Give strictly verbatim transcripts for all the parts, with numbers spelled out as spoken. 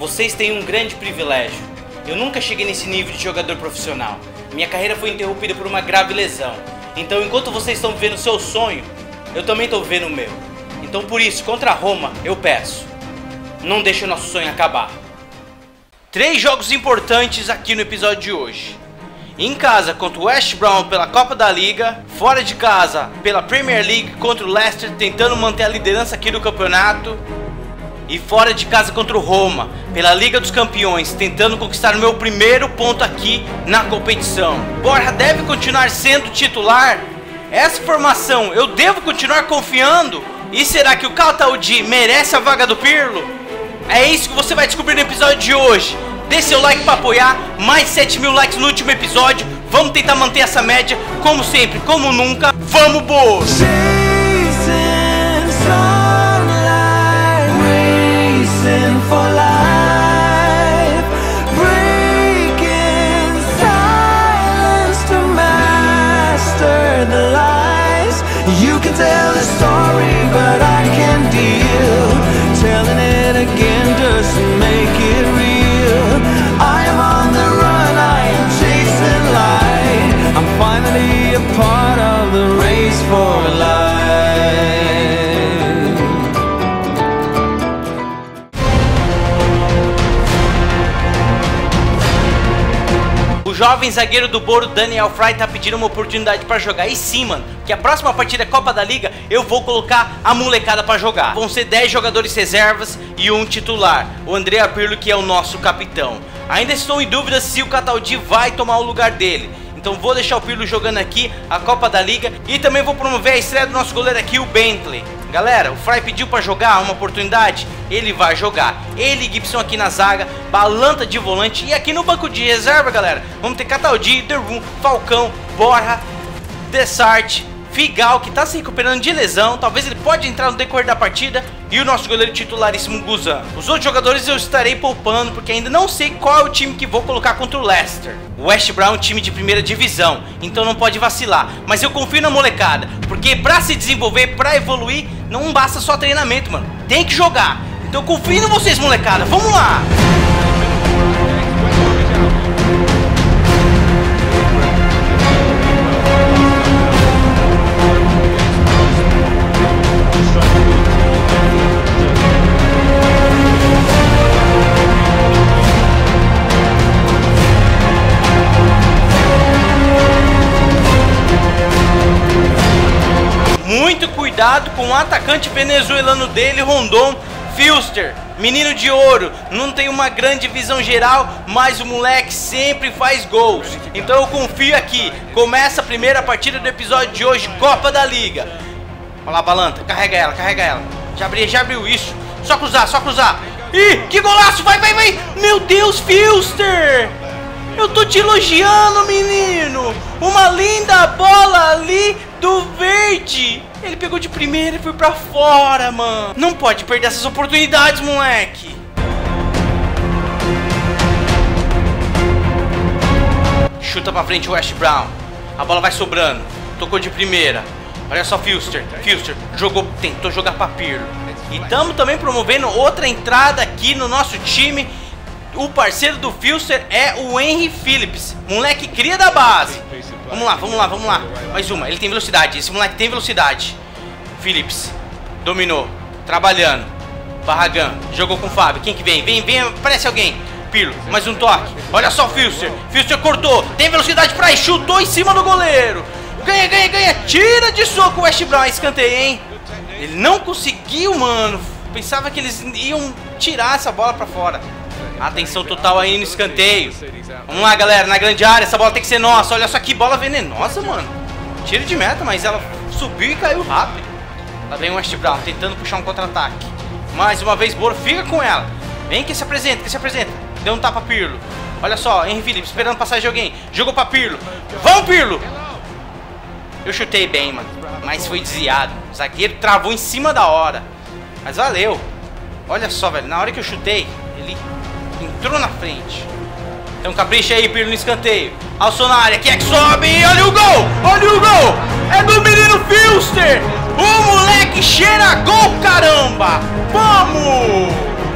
Vocês têm um grande privilégio. Eu nunca cheguei nesse nível de jogador profissional. Minha carreira foi interrompida por uma grave lesão. Então, enquanto vocês estão vivendo o seu sonho, eu também estou vivendo o meu. Então, por isso, contra a Roma, eu peço, não deixe o nosso sonho acabar. Três jogos importantes aqui no episódio de hoje. Em casa contra o West Brom pela Copa da Liga, fora de casa pela Premier League contra o Leicester tentando manter a liderança aqui do campeonato, e fora de casa contra o Roma pela Liga dos Campeões tentando conquistar o meu primeiro ponto aqui na competição. Borja deve continuar sendo titular? Essa formação eu devo continuar confiando? E será que o Cataldi merece a vaga do Pirlo? É isso que você vai descobrir no episódio de hoje. Dê seu like para apoiar, mais sete mil likes no último episódio. Vamos tentar manter essa média, como sempre, como nunca. Vamos, boas! O jovem zagueiro do Boro, Daniel Fry, tá pedindo uma oportunidade pra jogar. E sim, mano, que a próxima partida é Copa da Liga, eu vou colocar a molecada pra jogar. Vão ser dez jogadores reservas e um titular, o Andrea Pirlo, que é o nosso capitão. Ainda estou em dúvida se o Cataldi vai tomar o lugar dele. Então vou deixar o Pirlo jogando aqui a Copa da Liga. E também vou promover a estreia do nosso goleiro aqui, o Bentley. Galera, o Fry pediu pra jogar uma oportunidade, ele vai jogar. Ele e Gibson aqui na zaga, Balanta de volante. E aqui no banco de reserva, galera, vamos ter Cataldi, Dervum, Falcão, Borja, Dessart, Figal, que tá se recuperando de lesão. Talvez ele pode entrar no decorrer da partida. E o nosso goleiro titularíssimo, Guzan. Os outros jogadores eu estarei poupando, porque ainda não sei qual é o time que vou colocar contra o Leicester. O West Brom é um time de primeira divisão, então não pode vacilar. Mas eu confio na molecada, porque pra se desenvolver, pra evoluir, não basta só treinamento, mano. Tem que jogar. Então eu confio em vocês, molecada. Vamos lá! Muito cuidado com o atacante venezuelano dele, Rondon, Filster, menino de ouro. Não tem uma grande visão geral, mas o moleque sempre faz gols. Então eu confio aqui. Começa a primeira partida do episódio de hoje, Copa da Liga. Olha lá, Balanta, carrega ela, carrega ela. Já abriu, já abriu isso. Só cruzar, só cruzar. Ih, que golaço, vai, vai, vai. Meu Deus, Filster. Eu tô te elogiando, menino. Uma linda bola ali do verde. Ele pegou de primeira e foi pra fora, mano. Não pode perder essas oportunidades, moleque. Chuta pra frente o West Brom. A bola vai sobrando. Tocou de primeira. Olha só, Filster. Filster jogou, tentou jogar pra Pirlo. E estamos também promovendo outra entrada aqui no nosso time. O parceiro do Filster é o Henry Phillips, moleque cria da base. Vamos lá, vamos lá, vamos lá. Mais uma, ele tem velocidade, esse moleque tem velocidade. Phillips, dominou, trabalhando. Barragan, jogou com o Fábio. Quem que vem? Vem, vem, aparece alguém. Pirlo, mais um toque. Olha só o Filster, Filster cortou, tem velocidade pra ir, chutou em cima do goleiro. Ganha, ganha, ganha, tira de soco o West Brom, escanteio, hein. Ele não conseguiu, mano. Pensava que eles iam tirar essa bola pra fora. Atenção total aí no escanteio. Vamos lá, galera, na grande área. Essa bola tem que ser nossa. Olha só que bola venenosa, mano. Tiro de meta, mas ela subiu e caiu rápido. Lá vem o West Brom tentando puxar um contra-ataque. Mais uma vez, Boro, fica com ela. Vem que se apresenta, que se apresenta. Deu um tapa Pirlo. Olha só, Henry Phillips esperando passagem de alguém. Jogou pra Pirlo. Vamos, Pirlo! Eu chutei bem, mano, mas foi desviado. O zagueiro travou em cima da hora. Mas valeu. Olha só, velho, na hora que eu chutei, ele entrou na frente. Então capricha aí, Pirlo, no escanteio. Alçou na área, quem é que sobe? Olha o gol! Olha o gol! É do menino Filster! O moleque cheira gol, caramba! Vamos!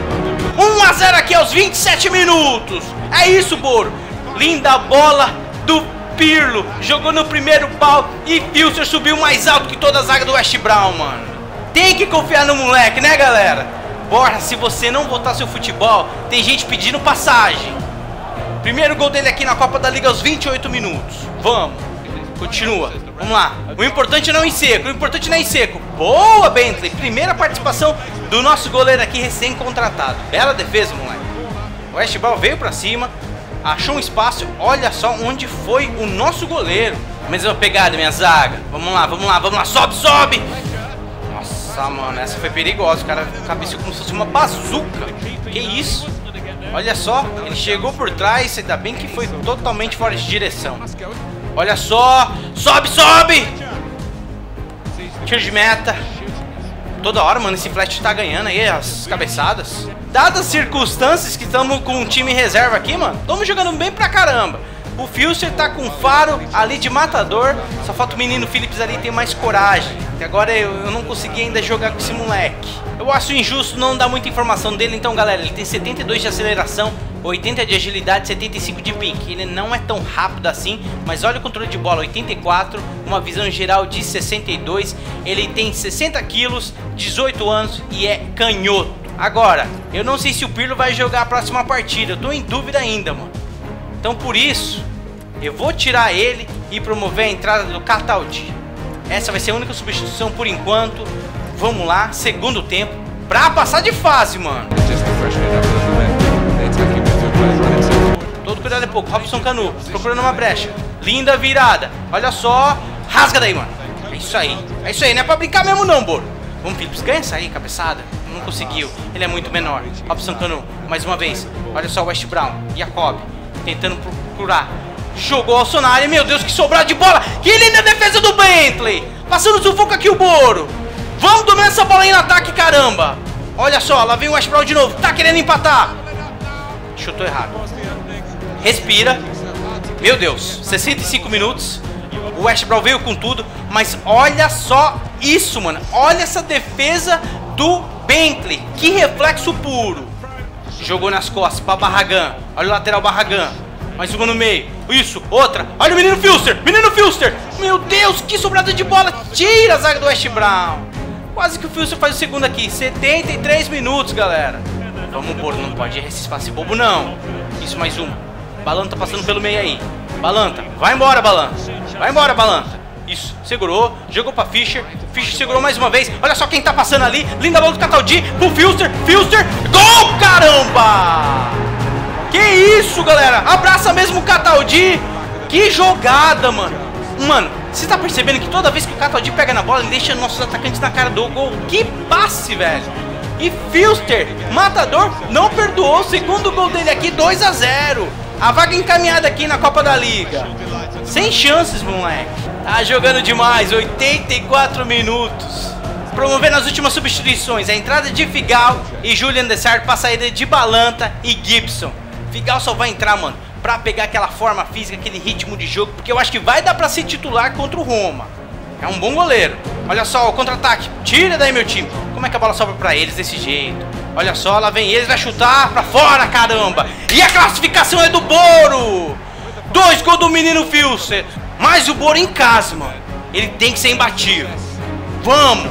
um a zero aqui aos vinte e sete minutos. É isso, Boro. Linda bola do Pirlo. Jogou no primeiro pau e Filster subiu mais alto que toda a zaga do West Brom, mano. Tem que confiar no moleque, né, galera? Porra, se você não botar seu futebol, tem gente pedindo passagem. Primeiro gol dele aqui na Copa da Liga aos vinte e oito minutos. Vamos. Continua. Vamos lá. O importante não é ir seco. O importante não é ir seco. Boa, Bentley. Primeira participação do nosso goleiro aqui recém-contratado. Bela defesa, moleque. O West Brom veio pra cima. Achou um espaço. Olha só onde foi o nosso goleiro. Mesma pegada, minha zaga. Vamos lá, vamos lá, vamos lá. Sobe, sobe. Nossa, mano. Essa foi perigosa. O cara cabeceou como se fosse uma bazuca. Que isso? Olha só. Ele chegou por trás. Ainda bem que foi totalmente fora de direção. Olha só, sobe, sobe! Tiro de meta. Toda hora, mano, esse flash tá ganhando aí as cabeçadas. Dadas as circunstâncias que estamos com um time reserva aqui, mano, estamos jogando bem pra caramba. O Filster tá com faro ali de matador. Só falta o menino Phillips ali ter mais coragem. Até agora eu, eu não consegui ainda jogar com esse moleque. Eu acho injusto não dar muita informação dele. Então, galera, ele tem setenta e dois de aceleração, oitenta de agilidade, setenta e cinco de pique. Ele não é tão rápido assim, mas olha o controle de bola, oitenta e quatro, uma visão geral de sessenta e dois. Ele tem sessenta quilos, dezoito anos e é canhoto. Agora, eu não sei se o Pirlo vai jogar a próxima partida. Eu tô em dúvida ainda, mano. Então, por isso, eu vou tirar ele e promover a entrada do Cataldi. Essa vai ser a única substituição por enquanto. Vamos lá, segundo tempo, pra passar de fase, mano. Todo cuidado é pouco. Robson Canu procurando uma brecha. Linda virada. Olha só. Rasga daí, mano. É isso aí. É isso aí. Não é pra brincar mesmo não, Boro. Vamos, Phillips. Ganha essa aí, cabeçada. Não conseguiu. Ele é muito menor. Robson Canu. Mais uma vez. Olha só o West Brom. Jacob. Tentando procurar. Jogou ao Sonari. Meu Deus, que sobrado de bola. Que linda defesa do Bentley. Passando sufoco aqui o Boro. Vamos dominar essa bola aí no ataque, caramba. Olha só. Lá vem o West Brom de novo. Tá querendo empatar. Chutou errado. Respira. Meu Deus, sessenta e cinco minutos. O West Brom veio com tudo. Mas olha só isso, mano. Olha essa defesa do Bentley. Que reflexo puro. Jogou nas costas para Barragan. Olha o lateral Barragan. Mais uma no meio. Isso, outra. Olha o menino Filster. Menino Filster. Meu Deus, que sobrada de bola. Tira a zaga do West Brom. Quase que o Filster faz o segundo aqui. setenta e três minutos, galera. Vamos, Boro. Não pode errar esse espaço bobo, não. Isso, mais uma. Balanta passando pelo meio aí. Balanta, vai embora, Balanta. Vai embora, Balanta. Isso, segurou, jogou pra Fischer. Fischer segurou mais uma vez. Olha só quem tá passando ali. Linda bola do Cataldi pro Filster. Filster, gol, caramba! Que isso, galera. Abraça mesmo o Cataldi. Que jogada, mano. Mano, você tá percebendo que toda vez que o Cataldi pega na bola, ele deixa nossos atacantes na cara do gol. Que passe, velho. E Filster, matador, não perdoou. Segundo gol dele aqui, dois a zero. A vaga encaminhada aqui na Copa da Liga. Sem chances, moleque. Tá jogando demais, oitenta e quatro minutos. Promovendo as últimas substituições. A entrada de Figal e Julian Dessart para a saída de Balanta e Gibson. Figal só vai entrar, mano, pra pegar aquela forma física, aquele ritmo de jogo. Porque eu acho que vai dar pra ser titular contra o Roma. É um bom goleiro. Olha só o contra-ataque. Tira daí, meu time. Como é que a bola sobra pra eles desse jeito? Olha só, lá vem eles, vai chutar pra fora, caramba. E a classificação é do Boro. Dois gols do menino Filster. Mas o Boro em casa, mano. Ele tem que ser imbatível. Vamos.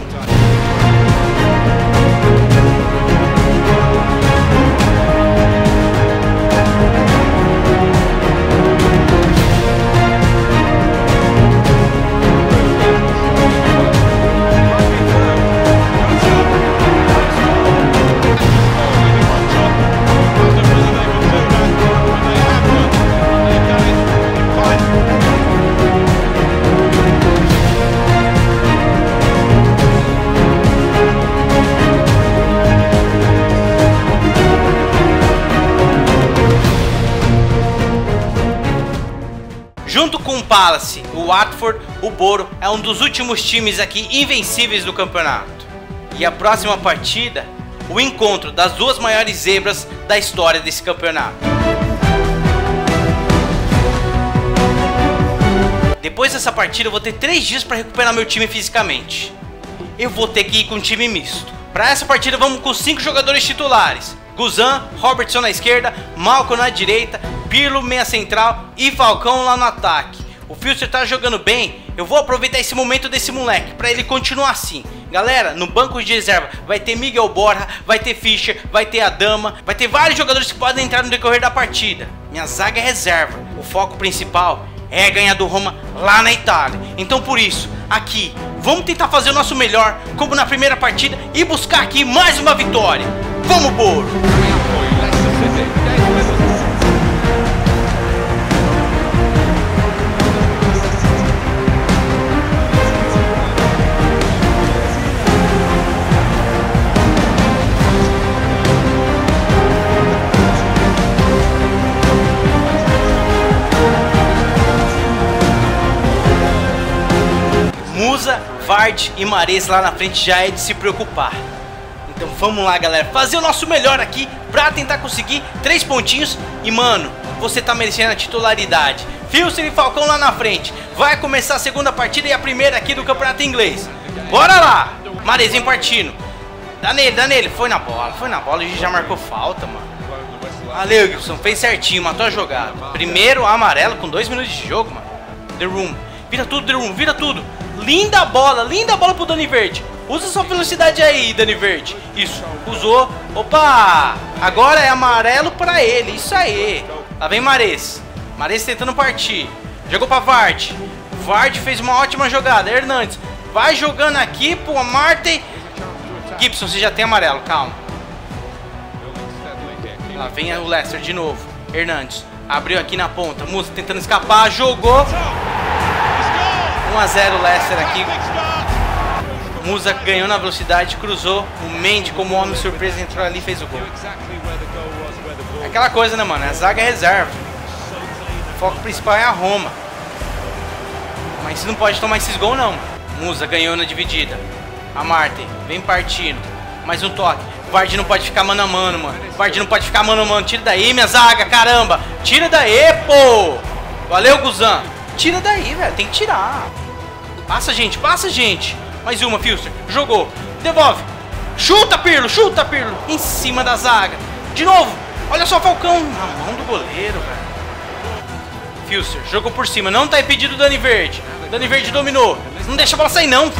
Junto com o Palace, o Watford, o Boro é um dos últimos times aqui invencíveis do campeonato. E a próxima partida, o encontro das duas maiores zebras da história desse campeonato. Depois dessa partida eu vou ter três dias para recuperar meu time fisicamente. Eu vou ter que ir com um time misto. Para essa partida vamos com cinco jogadores titulares. Guzan, Robertson na esquerda, Malcolm na direita, Pirlo meia central e Falcão lá no ataque. O Filster tá jogando bem, eu vou aproveitar esse momento desse moleque para ele continuar assim. Galera, no banco de reserva vai ter Miguel Borja, vai ter Fischer, vai ter Adama, vai ter vários jogadores que podem entrar no decorrer da partida. Minha zaga é reserva, o foco principal é ganhar do Roma lá na Itália. Então por isso, aqui, vamos tentar fazer o nosso melhor, como na primeira partida, e buscar aqui mais uma vitória. Vamos, Boro! Musa, Vardy e Mahrez lá na frente já é de se preocupar. Então vamos lá, galera, fazer o nosso melhor aqui pra tentar conseguir três pontinhos. E mano, você tá merecendo a titularidade. Filster e Falcão lá na frente. Vai começar a segunda partida e a primeira aqui do campeonato inglês. Bora lá! Mahrezinho partindo. Dá nele, dá nele. Foi na bola, foi na bola e já marcou falta, mano. Valeu, Gibson, fez certinho, matou a jogada. Primeiro amarelo com dois minutos de jogo, mano. The Room. Vira tudo, The Room, vira tudo. Linda bola, linda bola pro Dani Verde. Usa sua velocidade aí, Dani Verde. Isso, usou. Opa! Agora é amarelo pra ele, isso aí. Lá vem Mahrez. Mahrez tentando partir. Jogou pra Vardy. Vardy fez uma ótima jogada. Hernandes vai jogando aqui pro Martin. Gibson, você já tem amarelo, calma. Lá vem o Leicester de novo. Hernandes abriu aqui na ponta. Musa tentando escapar, jogou. um a zero Leicester aqui. Musa ganhou na velocidade, cruzou. O Mendy, como homem surpresa, entrou ali e fez o gol. Aquela coisa, né, mano? A zaga é reserva. O foco principal é a Roma. Mas você não pode tomar esses gols, não. Musa ganhou na dividida. A Martin vem partindo. Mais um toque. Vardy não pode ficar mano a mano, mano. Vardy não pode ficar mano a mano. Tira daí, minha zaga, caramba. Tira daí, pô. Valeu, Guzan. Tira daí, velho. Tem que tirar. Passa, gente. Passa, gente. Mais uma, Filster. Jogou. Devolve. Chuta, Pirlo. Chuta, Pirlo. Em cima da zaga. De novo. Olha só o Falcão. Na mão do goleiro, velho. Filster. Jogou por cima. Não tá impedido o Dani Verde. Dani Verde dominou. Não deixa a bola sair, não.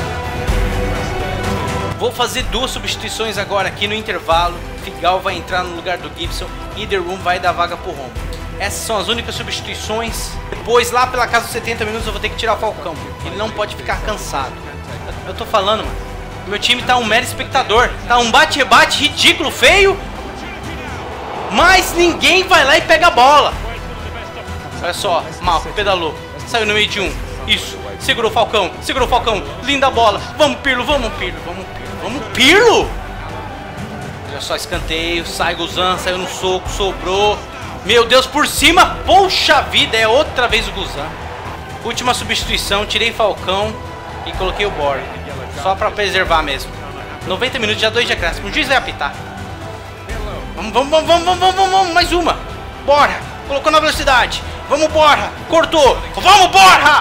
Vou fazer duas substituições agora aqui no intervalo. Figal vai entrar no lugar do Gibson. E The Room vai dar vaga pro Roma. Essas são as únicas substituições. Depois, lá pela casa dos setenta minutos, eu vou ter que tirar o Falcão. Ele não pode ficar cansado. Eu tô falando, mano. Meu time tá um mero espectador. Tá um bate-rebate ridículo, feio. Mas ninguém vai lá e pega a bola. Olha só, mal, pedalou. Saiu no meio de um. Isso, segurou o Falcão. Segurou o Falcão. Linda bola. Vamos, Pirlo, vamos, Pirlo, vamos, Pirlo. Vamos, Pirlo. Olha só, escanteio. Sai Guzan, saiu no soco, sobrou. Meu Deus, por cima. Poxa vida, é outra vez o Guzan. Última substituição, tirei Falcão e coloquei o Borja. Só pra preservar mesmo. noventa minutos, já dois de acréscimo. O juiz vai apitar. Vamos, vamos, vamos, vamos, vamos, vamos, vamos. Mais uma. Borja, colocou na velocidade. Vamos, Borja. Cortou. Vamos, Borja.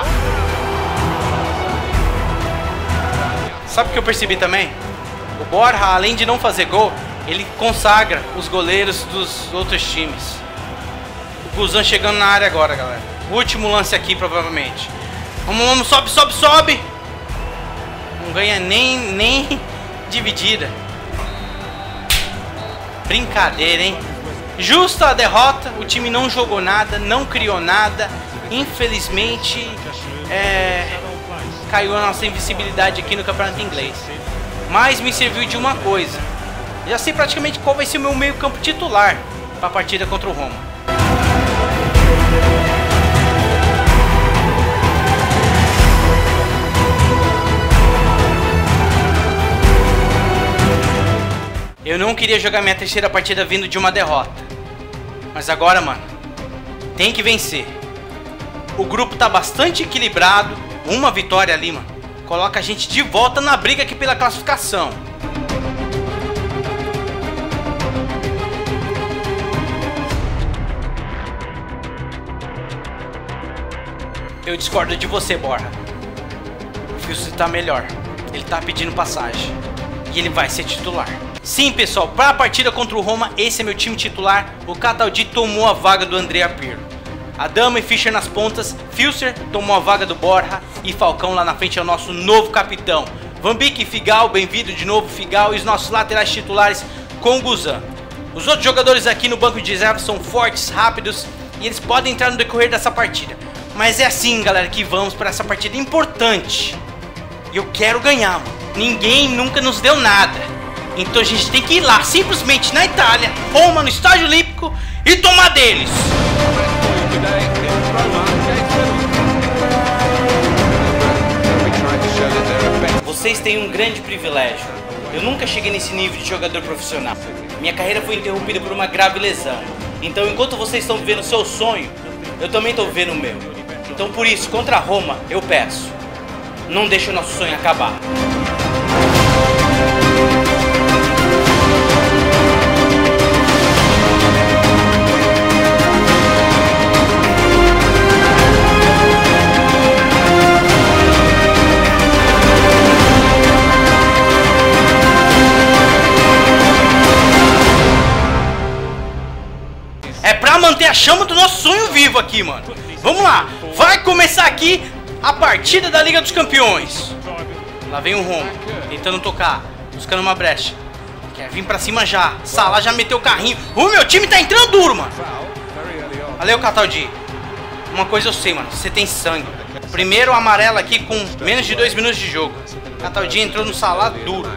Sabe o que eu percebi também? O Borja, além de não fazer gol, ele consagra os goleiros dos outros times. O Guzan chegando na área agora, galera. Último lance aqui, provavelmente. Vamos, vamos, sobe, sobe, sobe. Não ganha nem, nem dividida. Brincadeira, hein? Justa a derrota. O time não jogou nada, não criou nada. Infelizmente, é... caiu a nossa invisibilidade aqui no campeonato inglês. Mas me serviu de uma coisa. Já sei praticamente qual vai ser o meu meio campo titular para a partida contra o Roma. Eu não queria jogar minha terceira partida vindo de uma derrota. Mas agora, mano, tem que vencer. O grupo tá bastante equilibrado. Uma vitória ali, mano, coloca a gente de volta na briga aqui pela classificação. Eu discordo de você, Borja. O Filster tá melhor. Ele tá pedindo passagem. E ele vai ser titular. Sim, pessoal, para a partida contra o Roma, esse é meu time titular. O Cataldi tomou a vaga do Andrea Pirlo. Adama e Fischer nas pontas, Filser tomou a vaga do Borja e Falcão lá na frente é o nosso novo capitão. Van Beek e Figal, bem-vindo de novo Figal, e os nossos laterais titulares com o Guzan. Os outros jogadores aqui no banco de reserva são fortes, rápidos e eles podem entrar no decorrer dessa partida. Mas é assim, galera, que vamos para essa partida importante. E eu quero ganhar, mano. Ninguém nunca nos deu nada. Então a gente tem que ir lá, simplesmente na Itália, Roma, no Estádio Olímpico e tomar deles. Vocês têm um grande privilégio. Eu nunca cheguei nesse nível de jogador profissional. Minha carreira foi interrompida por uma grave lesão. Então, enquanto vocês estão vivendo o seu sonho, eu também estou vivendo o meu. Então, por isso, contra a Roma, eu peço, não deixe o nosso sonho acabar. É pra manter a chama do nosso sonho vivo aqui, mano. Vamos lá. Vai começar aqui a partida da Liga dos Campeões. Lá vem o Roma, tentando tocar, buscando uma brecha. Quer vir pra cima já. Salah já meteu o carrinho. O meu time tá entrando duro, mano. Valeu, Cataldi. Uma coisa eu sei, mano. Você tem sangue. Primeiro amarelo aqui com menos de dois minutos de jogo. Cataldi entrou no Salah duro.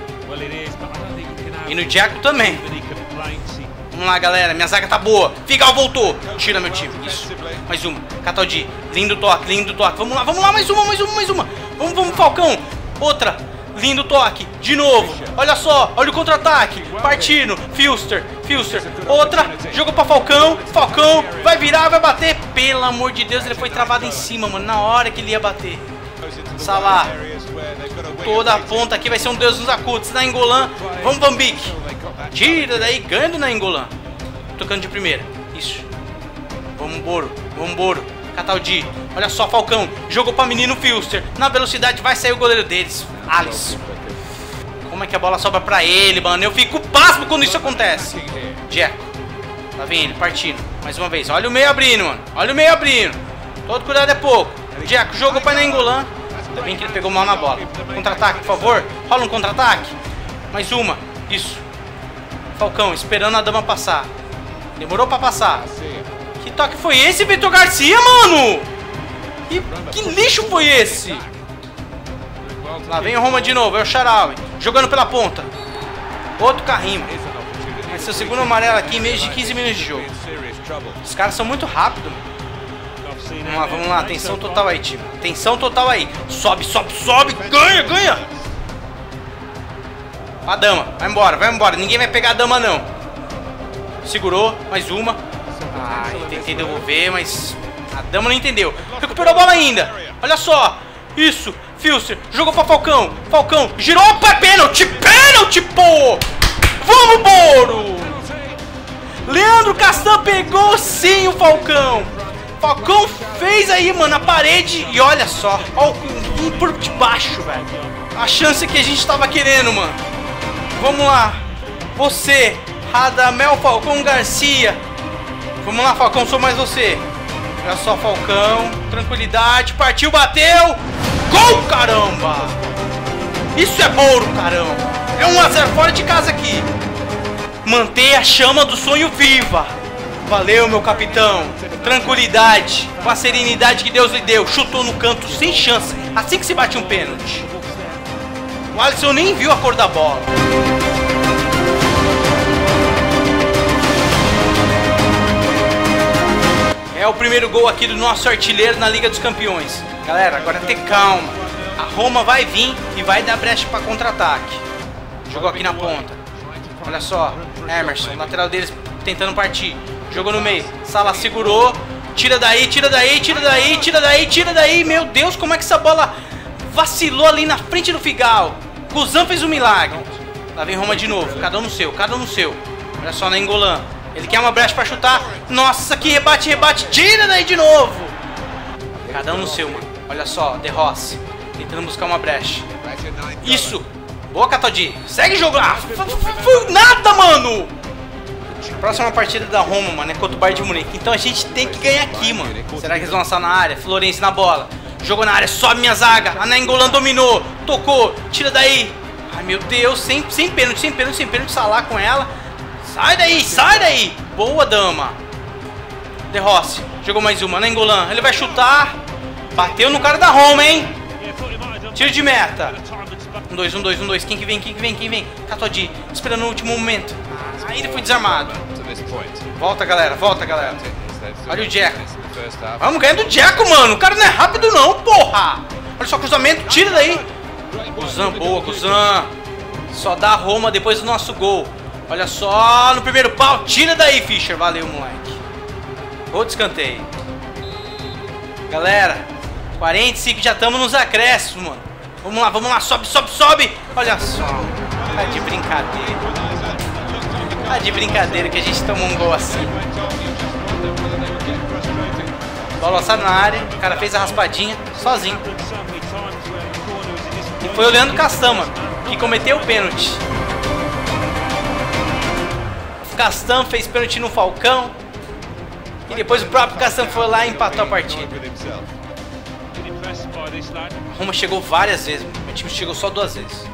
E no Diaco também. Vamos lá, galera, minha zaga tá boa. Figal voltou, tira meu time. Isso, mais uma, Cataldi, lindo toque, lindo toque. Vamos lá, vamos lá, mais uma, mais uma, mais uma. Vamos, vamos, Falcão, outra, lindo toque. De novo, olha só, olha o contra-ataque. Partindo, Filster, Filster, outra. Jogou pra Falcão, Falcão, vai virar, vai bater. Pelo amor de Deus, ele foi travado em cima, mano, na hora que ele ia bater. Salah, toda a ponta aqui vai ser um Deus nos acudos. Na Engolan, vamos, Van Beek. Tira daí, ganhando na Engolan. Tocando de primeira, isso. Vamos, Boro, vamos, Boro. Cataldi, olha só, Falcão. Jogou pra menino Filster. Na velocidade vai sair o goleiro deles, Alisson. Como é que a bola sobra pra ele, mano? Eu fico pasmo quando isso acontece. Dzeko, lá vem ele, partindo. Mais uma vez, olha o meio abrindo, mano. Olha o meio abrindo. Todo cuidado é pouco. Dzeko, jogou pra Engolan. Ainda bem que ele pegou mal na bola. Contra-ataque, por favor. Rola um contra-ataque. Mais uma, isso. Falcão, esperando a dama passar. Demorou pra passar. Que toque foi esse, Vitor Garcia, mano? Que, que lixo foi esse? Lá vem o Roma de novo, é o Sharawi. Jogando pela ponta. Outro carrinho. Vai ser o segundo amarelo aqui em menos de quinze minutos de jogo. Os caras são muito rápidos. Vamos lá, vamos lá. Tensão total aí, time. Tensão total aí. Sobe, sobe, sobe. Ganha, ganha. A dama, vai embora, vai embora. Ninguém vai pegar a dama, não. Segurou, mais uma. Ai, tentei devolver, mas a dama não entendeu. Recuperou a bola ainda. Olha só. Isso, Filster, jogou pra Falcão. Falcão, girou, opa, pênalti. Pênalti, pô. Vamos, Boro. Leandro Castan pegou sim o Falcão. Falcão fez aí, mano, a parede. E olha só, ó, por debaixo, velho. A chance que a gente tava querendo, mano. Vamos lá. Você, Radamel Falcão Garcia. Vamos lá, Falcão, sou mais você. Olha só, Falcão. Tranquilidade. Partiu, bateu. Gol, caramba. Isso é Boro, caramba. É um a zero fora de casa aqui. Manter a chama do sonho viva. Valeu, meu capitão. Tranquilidade. Com a serenidade que Deus lhe deu. Chutou no canto sem chance. Assim que se bate um pênalti. O Alisson nem viu a cor da bola. É o primeiro gol aqui do nosso artilheiro na Liga dos Campeões. Galera, agora ter calma. A Roma vai vir e vai dar brecha para contra-ataque. Jogou aqui na ponta. Olha só, Emerson, lateral deles tentando partir. Jogou no meio. Salah segurou. Tira daí, tira daí, tira daí, tira daí, tira daí. Meu Deus, como é que essa bola vacilou ali na frente do Figal. Guzan fez um milagre. Lá vem Roma de novo. Cada um no seu, cada um no seu. Olha só na Engolan. Ele quer uma brecha pra chutar. Nossa, que rebate, rebate. Tira daí de novo. Cada um no seu, mano. Olha só, De Rossi tentando buscar uma brecha. Isso. Boa, Cataldi. Segue jogando. Ah, nada, mano. Próxima partida da Roma, mano, é contra o Bayern de Munique. Então a gente tem que ganhar aqui, mano. Será que eles vão lançar na área? Florenzi na bola. Jogou na área, sobe minha zaga. A Nainggolan dominou. Tocou. Tira daí. Ai, meu Deus. Sem, sem pênalti, sem pênalti, sem pênalti. Salah com ela. Sai daí, sai daí. Boa, dama. De Rossi. Jogou mais uma. Nainggolan. Ele vai chutar. Bateu no cara da Roma, hein? Tiro de meta. Um, dois, um, dois, um, dois. Quem que vem, quem que vem, quem vem? Cataldi. Esperando o último momento. Aí ele foi desarmado. Volta, galera. Volta, galera. Olha o Dzeko. Vamos ganhar do Dzeko, mano. O cara não é rápido, não, porra. Olha só o cruzamento. Tira daí. Guzan, boa, Guzan. Só dá a Roma depois do nosso gol. Olha só no primeiro pau. Tira daí, Fischer. Valeu, moleque. Outro escanteio. Galera, quarenta e cinco, já estamos nos acréscimos, mano. Vamos lá, vamos lá. Sobe, sobe, sobe. Olha só. Tá de brincadeira. Tá de brincadeira que a gente tomou um gol assim. Bola lançada na área. O cara fez a raspadinha sozinho. E foi o Leandro Castan, mano, que cometeu o pênalti. O Castan fez pênalti no Falcão. E depois o próprio Castan foi lá e empatou a partida. A Roma chegou várias vezes, mano. Meu time chegou só duas vezes.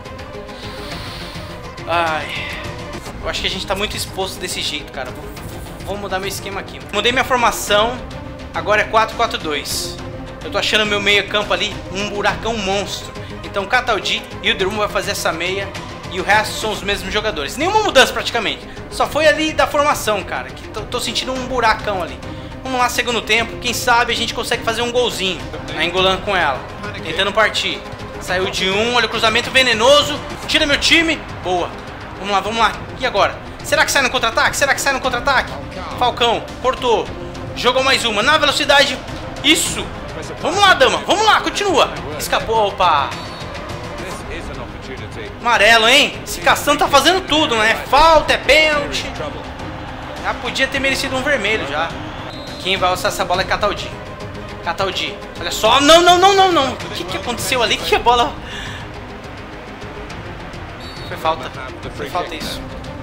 Ai. Eu acho que a gente tá muito exposto desse jeito, cara. Vou, vou mudar meu esquema aqui. Mudei minha formação. Agora é quatro quatro dois. Eu tô achando meu meio campo ali um buracão monstro. Então o Cataldi e o Drum vai fazer essa meia. E o resto são os mesmos jogadores. Nenhuma mudança praticamente. Só foi ali da formação, cara. Que tô, tô sentindo um buracão ali. Vamos lá, segundo tempo. Quem sabe a gente consegue fazer um golzinho. Nainggolan com ela. Tentando partir. Saiu de um. Olha o cruzamento venenoso. Tira meu time. Boa. Vamos lá, vamos lá. E agora? Será que sai no contra-ataque? Será que sai no contra-ataque? Falcão. Cortou. Jogou mais uma. Na velocidade. Isso. Vamos lá, dama. Vamos lá. Continua. Escapou. Opa. Amarelo, hein? Esse Castan tá fazendo tudo, né? Falta, é pênalti. Já podia ter merecido um vermelho já. Quem vai alçar essa bola é Cataldi. Cataldi. Olha só. Não, não, não, não, não. O que, que aconteceu ali? Que a bola... Foi falta. Foi falta isso.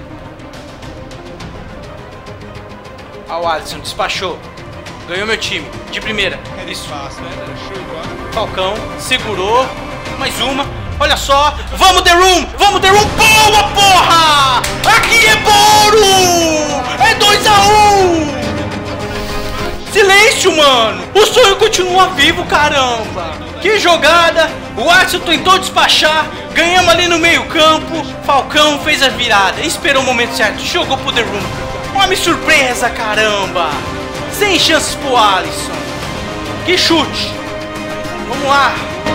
Ah, o Alisson despachou. Ganhou meu time. De primeira. Isso. Falcão. Segurou. Mais uma. Olha só. Vamos, The Room. Vamos, The Room. Boa, porra. Aqui é Boro. É dois a um. Silêncio, mano. O sonho continua vivo, caramba. Que jogada. O Alisson tentou despachar. Ganhamos ali no meio campo. Falcão fez a virada. Esperou o momento certo. Jogou pro The Room. Uma surpresa, caramba. Sem chances pro Alisson. Que chute. Vamos lá.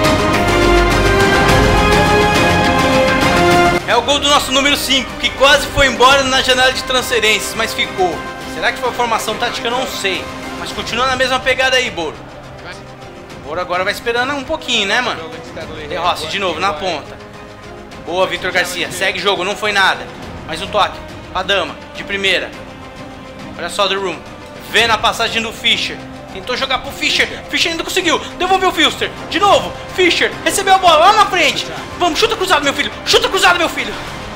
É o gol do nosso número cinco, que quase foi embora na janela de transferências, mas ficou. Será que foi formação tática? Eu não sei. Mas continua na mesma pegada aí, Boro. Boro agora vai esperando um pouquinho, né, mano? De Rossi de novo, na ponta. Boa, Vitor Garcia. Segue jogo, não foi nada. Mais um toque. A dama, de primeira. Olha só, The Room. Vê na passagem do Fischer. Tentou jogar pro Fischer. Fischer ainda conseguiu. Devolveu o Filster. De novo. Fischer recebeu a bola lá na frente. Vamos, chuta cruzado, meu filho. Chuta cruzado, meu filho.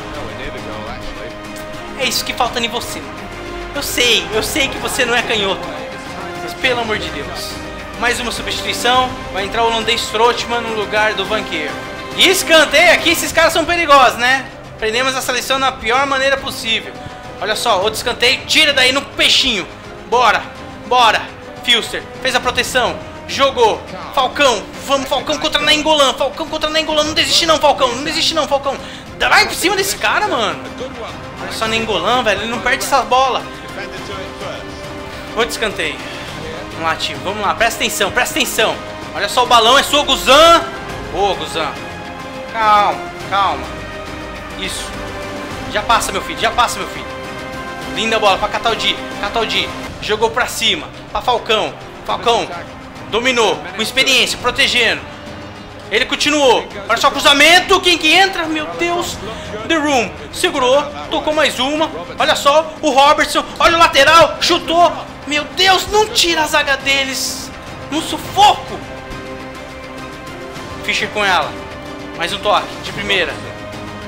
É isso que falta em você. Eu sei, eu sei que você não é canhoto. Mas pelo amor de Deus. Mais uma substituição. Vai entrar o holandês Strootman no lugar do Banqueiro. E escanteio aqui, esses caras são perigosos, né? Prendemos a seleção na pior maneira possível. Olha só, outro escanteio. Tira daí no peixinho. Bora, bora. Filster, fez a proteção, jogou, Falcão, vamos Falcão contra Nainggolan, Falcão contra Nainggolan, não desiste não, Falcão, não desiste não, Falcão, vai por cima desse cara, mano. Olha só Nainggolan, velho, ele não perde essa bola. Outro escanteio. Vamos lá, tio, vamos lá, presta atenção, presta atenção. Olha só o balão, é sua, Guzan. Boa, Guzan. Calma, calma. Isso. Já passa, meu filho, já passa, meu filho. Linda bola pra Cataldi, Cataldi. Jogou pra cima, pra Falcão. Falcão dominou, com experiência, protegendo. Ele continuou. Olha só o cruzamento, quem que entra? Meu Deus. The Room segurou, tocou mais uma. Olha só, o Robertson. Olha o lateral, chutou. Meu Deus, não tira a zaga deles. No sufoco. Fischer com ela. Mais um toque, de primeira.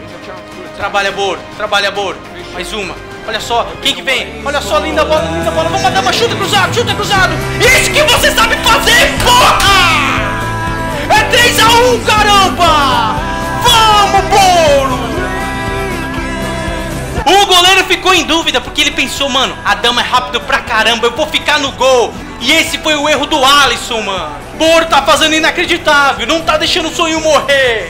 Trabalha, Boro. Trabalha, Boro. Mais uma. Olha só. Quem que vem? Olha só, linda bola, linda bola. Vamos mandar uma chuta cruzado, chuta cruzado. Isso que você sabe fazer, porra! É três a um, caramba! Vamos, Boro! O goleiro ficou em dúvida porque ele pensou, mano, a dama é rápido pra caramba, eu vou ficar no gol. E esse foi o erro do Alisson, mano. Boro tá fazendo inacreditável, não tá deixando o sonho morrer.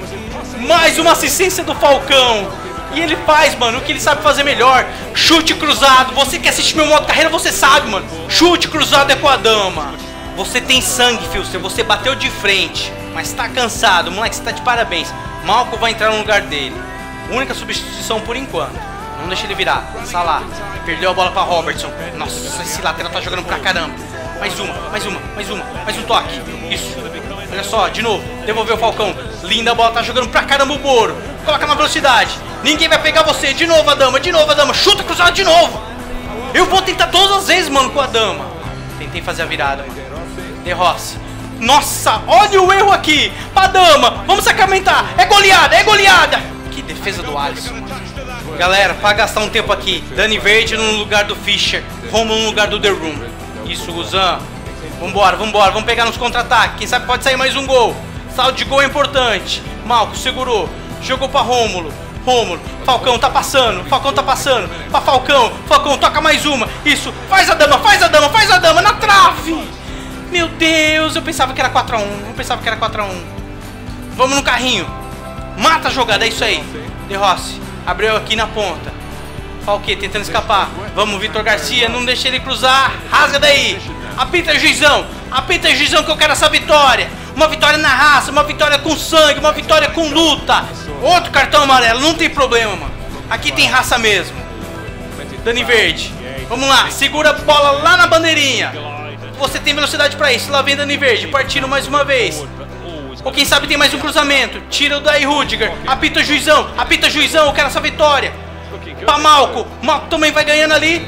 Mais uma assistência do Falcão. E ele faz, mano, o que ele sabe fazer melhor. Chute cruzado. Você que assiste meu modo carreira, você sabe, mano. Chute cruzado é com a dama. Você tem sangue, Filster, você bateu de frente, mas tá cansado, moleque, você tá de parabéns. Malcolm vai entrar no lugar dele. Única substituição por enquanto. Não deixa ele virar. Salah. Perdeu a bola pra Robertson. Nossa, esse lateral tá jogando pra caramba. Mais uma, mais uma, mais uma, mais um toque. Isso. Olha só, de novo. Devolveu o Falcão. Linda bola, tá jogando pra caramba o Boro. Coloca na velocidade. Ninguém vai pegar você. De novo a dama, de novo a dama. Chuta cruzado de novo. Eu vou tentar todas as vezes, mano, com a dama. Tentei fazer a virada, mano. De Rossi. Nossa, olha o erro aqui. Pra dama, vamos sacramentar. É goleada, é goleada. Que defesa do Alisson. Galera, pra gastar um tempo aqui. Dani Verde no lugar do Fischer. Romulo no lugar do The Room. Isso, Guzan. Vambora, vambora, vamos pegar nos contra-ataques. Quem sabe pode sair mais um gol. Saldo de gol é importante. Malco segurou. Jogou pra Rômulo. Rômulo. Falcão tá passando. Falcão tá passando. Pra Falcão. Falcão, toca mais uma. Isso. Faz a dama, faz a dama, faz a dama. Na trave. Meu Deus, eu pensava que era quatro a um. Eu pensava que era quatro a um. Vamos no carrinho. Mata a jogada, é isso aí. De Rossi. Abriu aqui na ponta. Falque tentando escapar. Vamos, Vitor Garcia. Não deixa ele cruzar. Rasga daí. Apita, juizão. Apita, juizão, que eu quero essa vitória. Uma vitória na raça. Uma vitória com sangue. Uma vitória com luta. Outro cartão amarelo. Não tem problema, mano. Aqui tem raça mesmo. Dani Verde. Vamos lá. Segura a bola lá na bandeirinha. Você tem velocidade pra isso. Lá vem Dani Verde. Partindo mais uma vez. Ou quem sabe tem mais um cruzamento. Tira o Daí Rudiger. Apita, juizão. Apita, juizão. Eu quero essa vitória. Pra Malco. Malco também vai ganhando ali.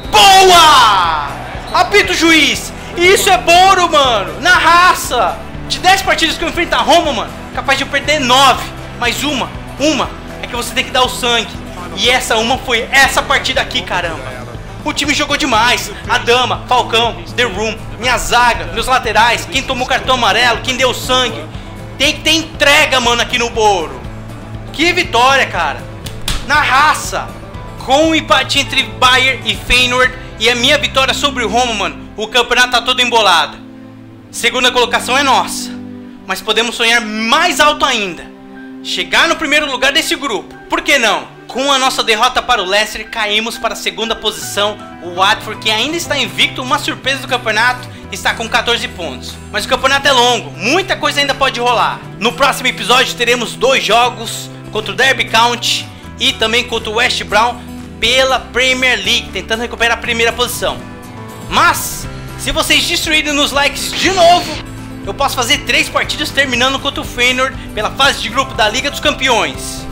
Boa! Apita o juiz. E isso é Boro, mano. Na raça. De dez partidas que eu enfrento a Roma, mano, capaz de eu perder nove. Mais uma. Uma. É que você tem que dar o sangue. E essa uma foi essa partida aqui, caramba. O time jogou demais. A dama, Falcão, The Room, minha zaga, meus laterais. Quem tomou cartão amarelo, quem deu sangue. Tem que ter entrega, mano, aqui no Boro. Que vitória, cara. Na raça. Com o empate entre Bayern e Feyenoord e a minha vitória sobre o Roma, mano, o campeonato tá todo embolado. Segunda colocação é nossa. Mas podemos sonhar mais alto ainda. Chegar no primeiro lugar desse grupo. Por que não? Com a nossa derrota para o Leicester, caímos para a segunda posição. O Watford, que ainda está invicto, uma surpresa do campeonato, está com quatorze pontos. Mas o campeonato é longo, muita coisa ainda pode rolar. No próximo episódio teremos dois jogos, contra o Derby County e também contra o West Brom pela Premier League, tentando recuperar a primeira posição. Mas, se vocês destruírem nos likes de novo, eu posso fazer três partidas terminando contra o Feyenoord pela fase de grupo da Liga dos Campeões.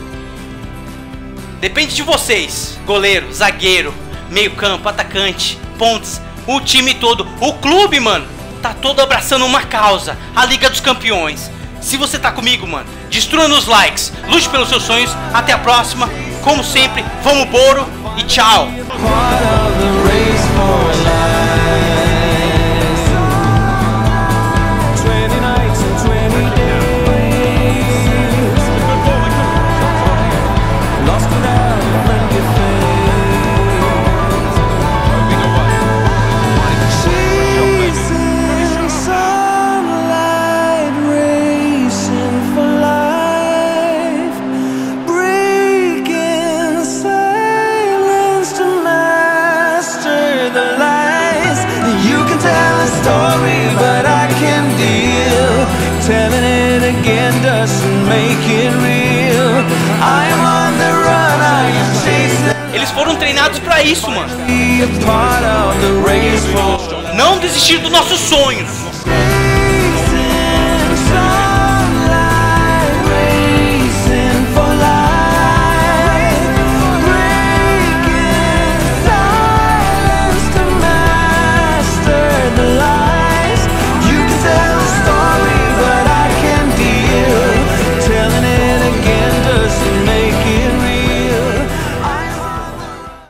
Depende de vocês, goleiro, zagueiro, meio campo, atacante, pontes, o time todo, o clube, mano, tá todo abraçando uma causa, a Liga dos Campeões. Se você tá comigo, mano, destrua nos likes, lute pelos seus sonhos, até a próxima, como sempre, vamos Boro e tchau! Eles foram treinados pra isso, mano. Não desistir dos nossos sonhos.